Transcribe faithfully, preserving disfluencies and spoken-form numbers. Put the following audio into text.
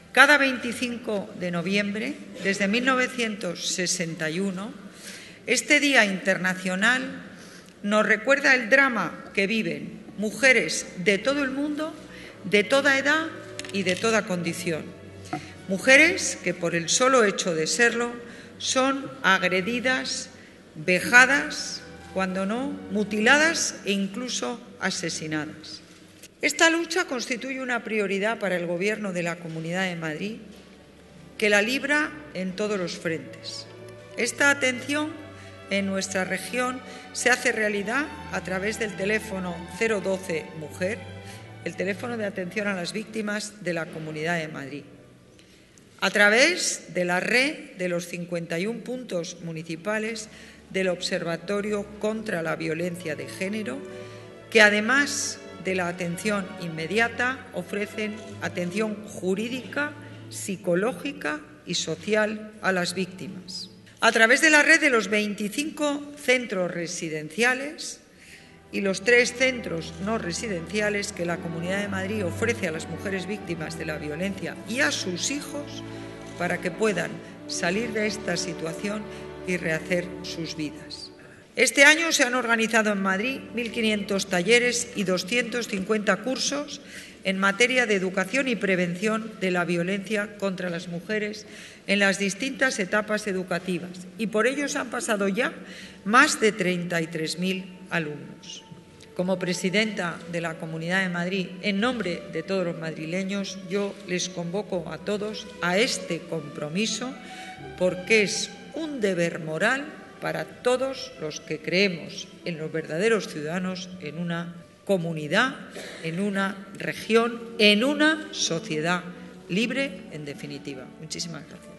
Cada veinticinco de noviembre, desde mil novecientos sesenta y uno, este Día Internacional nos recuerda el drama que viven mujeres de todo el mundo, de toda edad y de toda condición. Mujeres que, por el solo hecho de serlo, son agredidas, vejadas, cuando no, mutiladas e incluso asesinadas. Esta lucha constituye una prioridad para el Gobierno de la Comunidad de Madrid, que la libra en todos los frentes. Esta atención en nuestra región se hace realidad a través del teléfono cero doce Mujer, el teléfono de atención a las víctimas de la Comunidad de Madrid, a través de la red de los cincuenta y un puntos municipales del Observatorio contra la Violencia de Género, que además de la atención inmediata ofrecen atención jurídica, psicológica y social a las víctimas. A través de la red de los veinticinco centros residenciales y los tres centros no residenciales que la Comunidad de Madrid ofrece a las mujeres víctimas de la violencia y a sus hijos para que puedan salir de esta situación y rehacer sus vidas. Este año se han organizado en Madrid mil quinientos talleres y doscientos cincuenta cursos en materia de educación y prevención de la violencia contra las mujeres en las distintas etapas educativas, y por ellos han pasado ya más de treinta y tres mil alumnos. Como presidenta de la Comunidad de Madrid, en nombre de todos los madrileños, yo les convoco a todos a este compromiso, porque es un deber moral para todos los que creemos en los verdaderos ciudadanos, en una comunidad, en una región, en una sociedad libre, en definitiva. Muchísimas gracias.